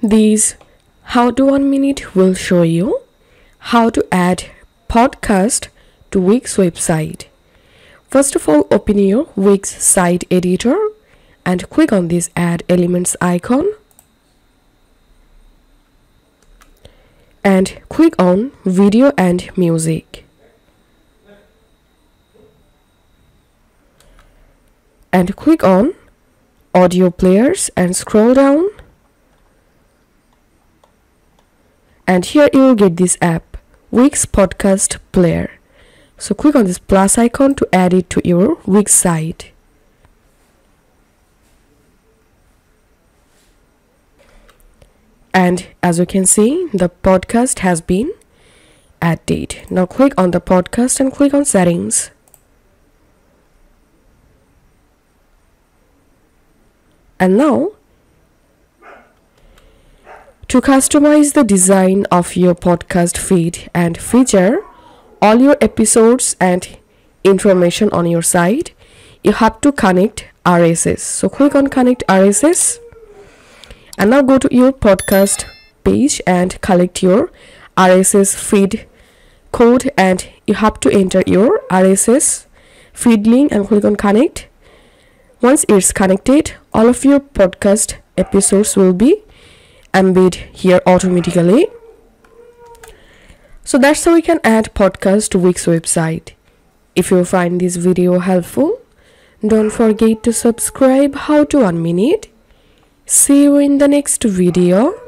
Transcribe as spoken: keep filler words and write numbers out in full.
This how to one minute will show you how to add podcast to Wix website. First of all, open your Wix site editor and click on this add elements icon and click on video and music and click on audio players and scroll down, and here you will get this app Wix podcast player. So click on this plus icon to add it to your Wix site. And as you can see, the podcast has been added. Now click on the podcast and click on settings. And now, to customize the design of your podcast feed and feature all your episodes and information on your site, you have to connect R S S. So click on connect R S S and now go to your podcast page and collect your R S S feed code, and you have to enter your R S S feed link and click on connect. Once it's connected, all of your podcast episodes will be embedded here automatically. So that's how we can add podcast to Wix website. If you find this video helpful, don't forget to subscribe how to one minute. See you in the next video.